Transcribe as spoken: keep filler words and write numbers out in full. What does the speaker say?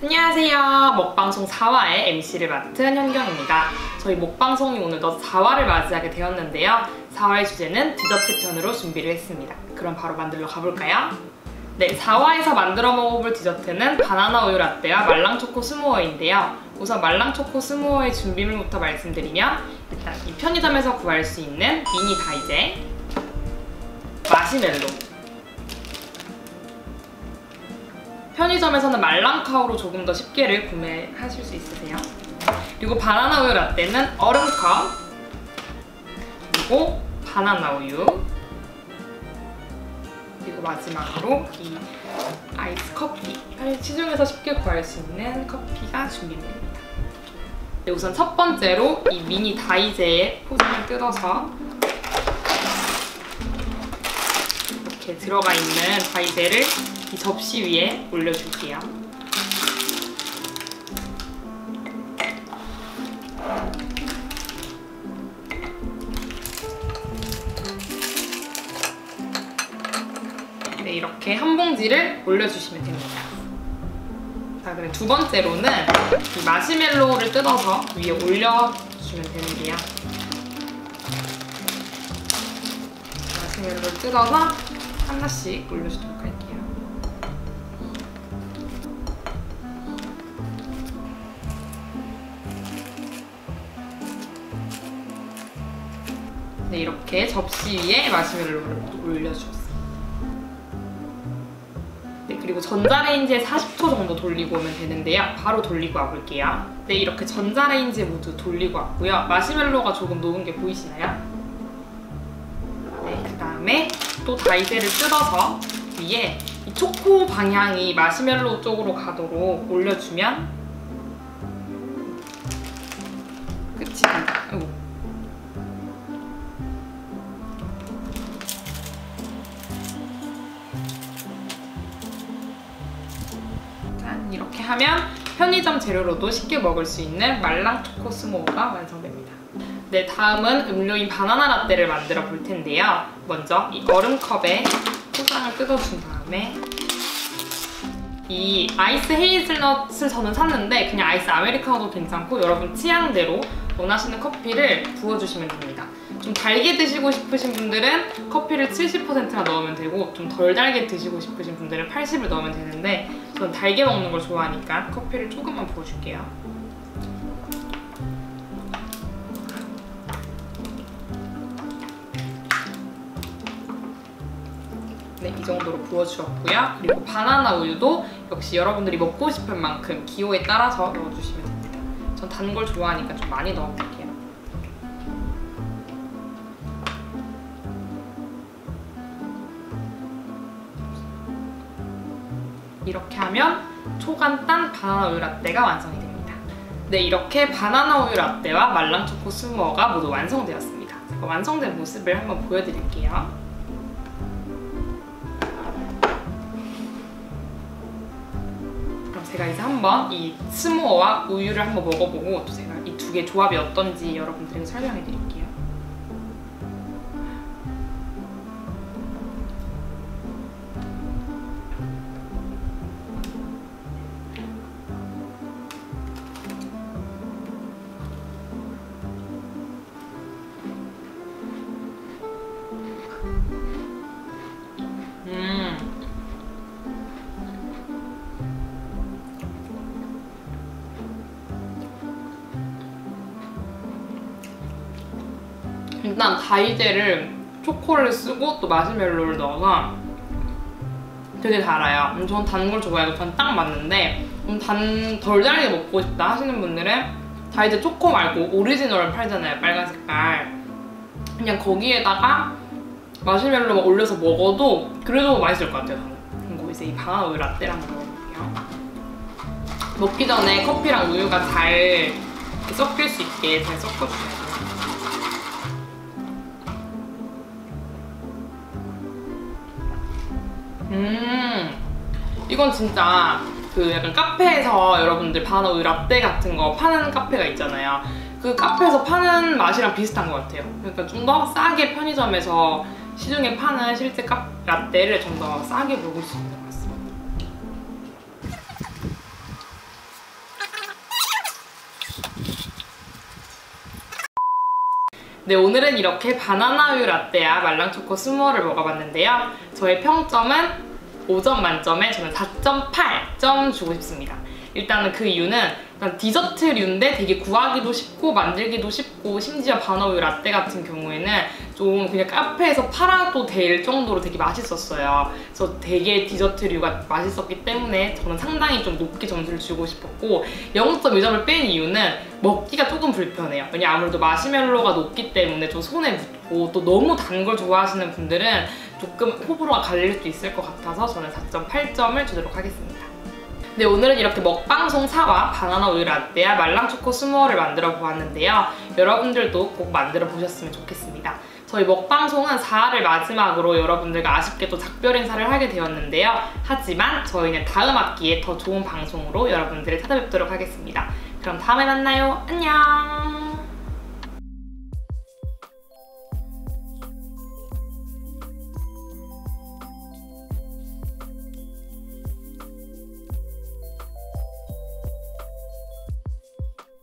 안녕하세요. 먹방송 사 화의 엠씨를 맡은 현경입니다. 저희 먹방송이 오늘도 사 화를 맞이하게 되었는데요. 사 화의 주제는 디저트 편으로 준비를 했습니다. 그럼 바로 만들러 가볼까요? 네, 사 화에서 만들어 먹어볼 디저트는 바나나 우유 라떼와 말랑초코 스무어인데요. 우선 말랑초코 스무어의 준비물부터 말씀드리면 일단 이 편의점에서 구할 수 있는 미니 다이제, 마시멜로, 편의점에서는 말랑카우로 조금 더 쉽게를 구매하실 수 있으세요. 그리고 바나나 우유 라떼는 얼음컵, 그리고 바나나 우유, 그리고 마지막으로 이 아이스 커피, 시중에서 쉽게 구할 수 있는 커피가 준비됩니다. 네, 우선 첫 번째로 이 미니 다이제의 포장을 뜯어서 이렇게 들어가 있는 다이제를 이 접시 위에 올려줄게요. 네, 이렇게 한 봉지를 올려주시면 됩니다. 자, 그럼 두 번째로는 이 마시멜로우를 뜯어서 위에 올려주시면 되는데요. 마시멜로우를 뜯어서 하나씩 올려주도록 할게요. 네, 이렇게 접시 위에 마시멜로우를 올려주었습니다. 네, 그리고 전자레인지에 사십 초 정도 돌리고 오면 되는데요. 바로 돌리고 와볼게요. 네, 이렇게 전자레인지에 모두 돌리고 왔고요. 마시멜로우가 조금 녹은 게 보이시나요? 네, 그 다음에 또 다이제를 뜯어서 위에 이 초코 방향이 마시멜로우 쪽으로 가도록 올려주면 끝입니다. 아이고. 이렇게 하면 편의점 재료로도 쉽게 먹을 수 있는 말랑초코 스무어가 완성됩니다. 네, 다음은 음료인 바나나 라떼를 만들어 볼 텐데요. 먼저 이 얼음컵에 포장을 뜯어준 다음에 이 아이스 헤이즐넛을 저는 샀는데 그냥 아이스 아메리카노도 괜찮고 여러분 취향대로 원하시는 커피를 부어주시면 됩니다. 좀 달게 드시고 싶으신 분들은 커피를 칠십 퍼센트나 넣으면 되고 좀 덜 달게 드시고 싶으신 분들은 팔십을 넣으면 되는데 저는 달게 먹는 걸 좋아하니까 커피를 조금만 부어줄게요. 네, 이 정도로 부어주었고요. 그리고 바나나 우유도 역시 여러분들이 먹고 싶은 만큼 기호에 따라서 넣어주시면 됩니다. 전 단 걸 좋아하니까 좀 많이 넣어볼게요. 이렇게 하면 초간단 바나나 우유 라떼가 완성이 됩니다. 네, 이렇게 바나나 우유 라떼와 말랑초코 스무어가 모두 완성되었습니다. 제가 완성된 모습을 한번 보여드릴게요. 그럼 제가 이제 한번 이 스무어와 우유를 한번 먹어보고 또 제가 이 두 개 조합이 어떤지 여러분들에게 설명해드릴게요. 음. 일단 다이제를 초코를 쓰고 또 마시멜로를 넣어서 되게 달아요. 전 단 걸 좋아해서 전 딱 맞는데 좀 단, 덜 달게 먹고 싶다 하시는 분들은 다이제 초코 말고 오리지널을 팔잖아요, 빨간 색깔. 그냥 거기에다가 마시멜로만 올려서 먹어도 그래도 맛있을 것 같아요, 저는. 그리고 이제 이 바나나 우유 라떼를 한번 먹어볼게요. 먹기 전에 커피랑 우유가 잘 이렇게 섞일 수 있게 잘 섞어주셔야 돼요. 음, 이건 진짜 그 약간 카페에서 여러분들 바나나 우유 라떼 같은 거 파는 카페가 있잖아요. 그 카페에서 파는 맛이랑 비슷한 것 같아요. 그러니까 좀 더 싸게 편의점에서 시중에 파는 실제 카 라떼를 좀 더 싸게 먹을 수 있는 것 같습니다. 네, 오늘은 이렇게 바나나 우유 라떼와 말랑초코 스무어를 먹어봤는데요. 저의 평점은 오 점 만점에 저는 사 점 팔 점 주고 싶습니다. 일단은 그 이유는 일단 디저트류인데 되게 구하기도 쉽고 만들기도 쉽고, 심지어 바나나 우유 라떼 같은 경우에는 좀 그냥 카페에서 팔아도 될 정도로 되게 맛있었어요. 그래서 되게 디저트류가 맛있었기 때문에 저는 상당히 좀 높게 점수를 주고 싶었고, 영 점 이 점을 뺀 이유는 먹기가 조금 불편해요. 왜냐면 아무래도 마시멜로가 녹기 때문에 좀 손에 묻고, 또 너무 단 걸 좋아하시는 분들은 조금 호불호가 갈릴 수도 있을 것 같아서 저는 사 점 팔 점을 주도록 하겠습니다. 네, 오늘은 이렇게 먹방송 사와 바나나 우유 라떼와 말랑초코 스무어를 만들어 보았는데요. 여러분들도 꼭 만들어 보셨으면 좋겠습니다. 저희 먹방송은 사 화를 마지막으로 여러분들과 아쉽게도 작별 인사를 하게 되었는데요. 하지만 저희는 다음 학기에 더 좋은 방송으로 여러분들을 찾아뵙도록 하겠습니다. 그럼 다음에 만나요. 안녕!